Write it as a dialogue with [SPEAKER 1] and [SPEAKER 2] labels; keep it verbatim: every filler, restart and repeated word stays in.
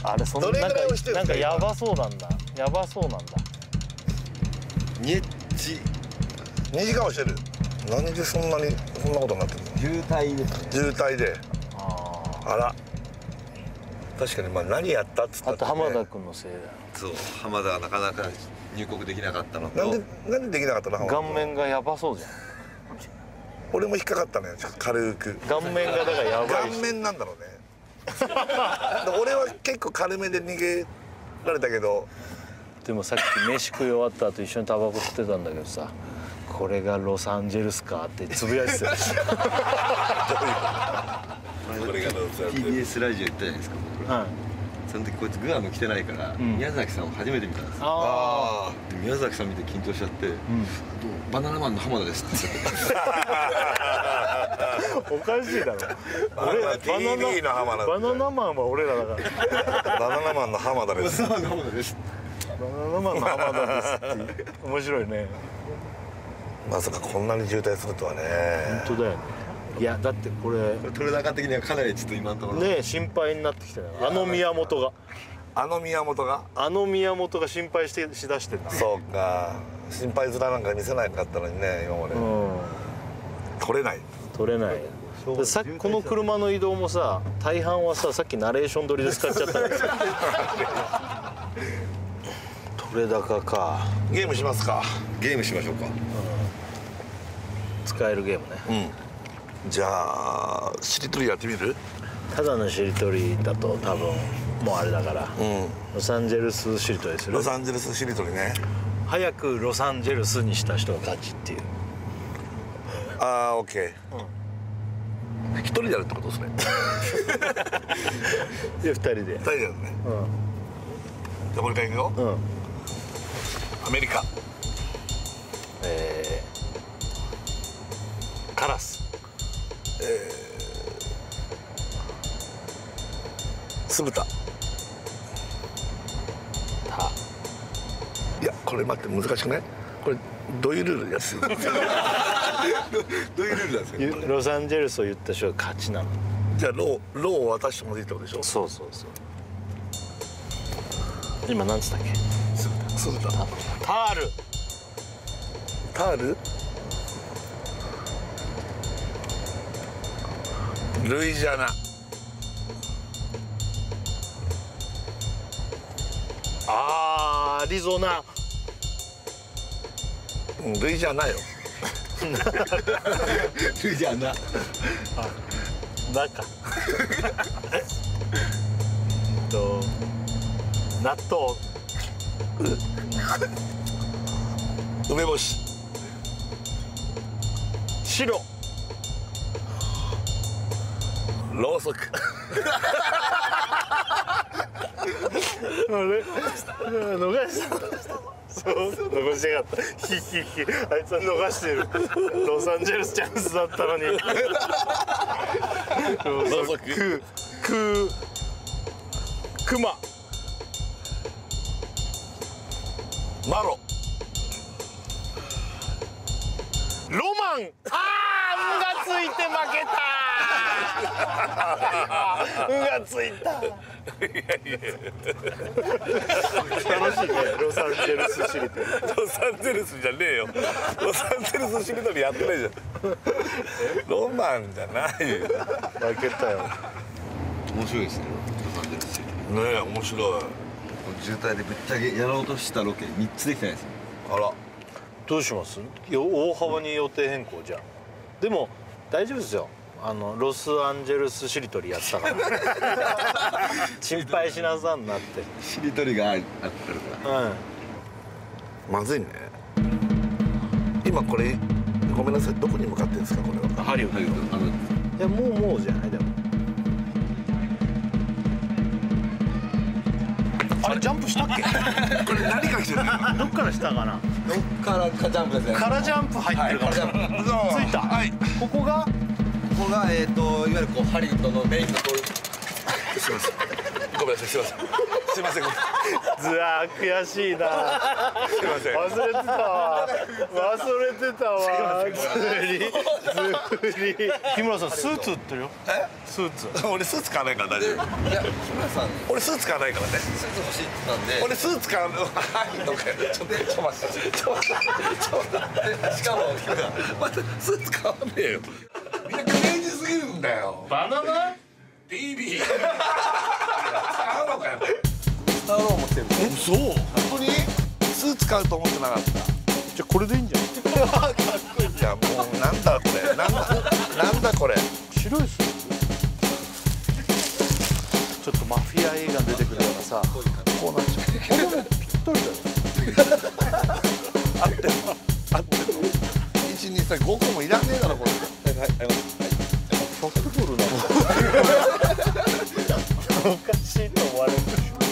[SPEAKER 1] あれそんななんかなんかやばそうなんだ。やばそうなんだ。
[SPEAKER 2] にち
[SPEAKER 3] にじかんはしてる。何でそんなにそんなことになってるの？
[SPEAKER 2] 渋滞ですね。
[SPEAKER 3] 渋滞で。
[SPEAKER 1] あ
[SPEAKER 3] あら。確かにまあ何やったっつった
[SPEAKER 1] あ。
[SPEAKER 3] って、ね、
[SPEAKER 1] あと浜田君のせいだよ。
[SPEAKER 2] そう浜田はなかなか入国できなかったのと。
[SPEAKER 3] なんでなんでできなかったの？
[SPEAKER 1] 顔面がやばそうじゃん。
[SPEAKER 3] 俺も引っかかったのよ。軽く。
[SPEAKER 1] 顔面がだからやばい。
[SPEAKER 3] 顔面なんだろうね。俺は結構軽めで逃げられたけど。
[SPEAKER 1] でもさっき飯食い終わった後一緒にタバコ吸ってたんだけどさ、これがロサンゼルスかってつぶやいてた。
[SPEAKER 2] これが ティービーエス ラジオ行ったじゃないですか。
[SPEAKER 1] はい。
[SPEAKER 2] その時こいつグアム来てないから、うん、宮崎さんを初めて見たんですよ。
[SPEAKER 1] ああ。
[SPEAKER 2] 宮崎さん見て緊張しちゃって、うん、バナナマンの浜田ですって言って。
[SPEAKER 1] おかしいだろ。
[SPEAKER 3] 俺ら ティービー の浜田。
[SPEAKER 1] バナナマンは俺らだから。
[SPEAKER 3] バナナマンの浜田です。
[SPEAKER 2] バナナマンの浜田です。
[SPEAKER 1] バナナマンの浜田ですって。面白いね。
[SPEAKER 3] まさかこんなに渋滞するとはね。
[SPEAKER 1] 本当だよね。いやだってこれ
[SPEAKER 2] 取れ高的にはかなりちょっと今のところ
[SPEAKER 1] ね心配になってきたよ。あの宮本が
[SPEAKER 3] あの宮本が
[SPEAKER 1] あの宮本が心配してしだしてんだ。
[SPEAKER 3] そうか。心配面なんか見せなかったのにね今まで、うん、取れない
[SPEAKER 1] 取れない。さっきこの車の移動もさ大半はささっきナレーション撮りで使っちゃったから取れ高か。
[SPEAKER 3] ゲームしますか。
[SPEAKER 2] ゲームしましょうか、うん、
[SPEAKER 1] 使えるゲームね。
[SPEAKER 3] うん。じゃあしりとりやってみる？
[SPEAKER 1] ただのしりとりだと多分もうあれだから、うん、ロサンゼルスしりとりする。
[SPEAKER 3] ロサンゼルスしりとりね。
[SPEAKER 1] 早くロサンゼルスにした人が勝ちっていう。
[SPEAKER 3] ああオッケー。うん。一人でやるってことですね。
[SPEAKER 1] で二人で。
[SPEAKER 3] 二人でやるね。うん。じゃあもう一回いくよ。うん。アメリカ。
[SPEAKER 1] えー、カラス。
[SPEAKER 3] えー、酢豚。
[SPEAKER 1] た。
[SPEAKER 3] いやこれ待って難しくない？これどういうルールやつ？どういうルールなんですか？
[SPEAKER 1] ロサンゼルスを言った人が勝ちなの。
[SPEAKER 3] じゃあローローを渡してもいいってことでしょ？
[SPEAKER 1] そうそうそう。今なんつったっけ？
[SPEAKER 3] 酢豚。酢豚。
[SPEAKER 1] タール。
[SPEAKER 3] タール？ルイジアナ。
[SPEAKER 1] あーアリゾナ。
[SPEAKER 3] ルイジアナよ。
[SPEAKER 2] ルイジアナ。
[SPEAKER 1] あ、中。と納豆。
[SPEAKER 3] 梅干し。
[SPEAKER 1] 白。
[SPEAKER 3] ろうそく。
[SPEAKER 1] あれ逃したそう逃しやがったヒヒヒあいつは逃してるロサンゼルスチャンスだったのにろうそくくクマ
[SPEAKER 3] マロ
[SPEAKER 1] ロマンあーんがついて負けたんがついた楽しいねロサンゼルスしりとり
[SPEAKER 3] ロサンゼルスじゃねえよロサンゼルスしりとりやってないじゃんロマンじゃないよ
[SPEAKER 1] 負けたよ
[SPEAKER 2] 面白いですねロサンゼルスしりとり
[SPEAKER 3] ねえ面白い
[SPEAKER 2] 渋滞でぶっちゃけやろうとしたロケみっつできてないですよ
[SPEAKER 3] あら
[SPEAKER 1] どうします大幅に予定変更じゃんでも大丈夫ですよあのロスアンジェルスしりとりやったから心配しなさんなって
[SPEAKER 2] しりとりがあったから
[SPEAKER 1] うん
[SPEAKER 3] まずいね今これごめんなさいどこに向かってるんですかこれは
[SPEAKER 1] ハリウッドいやもうもうじゃないでもあれジャンプしたっけ
[SPEAKER 3] これ何か来てる
[SPEAKER 1] どっからしたかな
[SPEAKER 2] どっからかジャンプですね
[SPEAKER 1] からジャンプ入ってるかもしれないついたはいここが
[SPEAKER 2] ここがえっといわゆるこうハリウッドのメインの通り
[SPEAKER 3] すいませんごごめんなさいすいませんすいませんごめん
[SPEAKER 1] ずわー悔しいな。
[SPEAKER 3] すいません
[SPEAKER 1] 忘れてたわ。忘れてたわ。ずりずり。日村さんスーツ売ってるよ。
[SPEAKER 3] え
[SPEAKER 1] スーツ。
[SPEAKER 3] 俺スーツ買わないから大丈夫
[SPEAKER 2] いや日村さん
[SPEAKER 3] 俺スーツ買わないからね
[SPEAKER 2] スーツ欲しいって言ったんで
[SPEAKER 3] 俺スーツ買わないのかよちょっとちょっと待ってちょっと待ってちょっと待ってしかも待ってスーツ買わねえよみんなクレイジーすぎるんだよ
[SPEAKER 1] バナナ？
[SPEAKER 3] ビービー使うのかよ
[SPEAKER 2] スターロー持ってる
[SPEAKER 3] え嘘本当にスーツ買うと思ってなかった
[SPEAKER 1] じゃあこれでいいんじゃない？
[SPEAKER 3] かっこいいじゃんもうなんだこれなんだなんだこれ
[SPEAKER 1] 白いスーツ？ちょっとマフィア映画に出てくるようなさ、こうなっちゃう。これもぴったりだよ。合ってんの？合ってんの？
[SPEAKER 3] いちにさんごこもいらねえだろこれはいはい
[SPEAKER 1] ソフトボールなの？おかしいと思われる。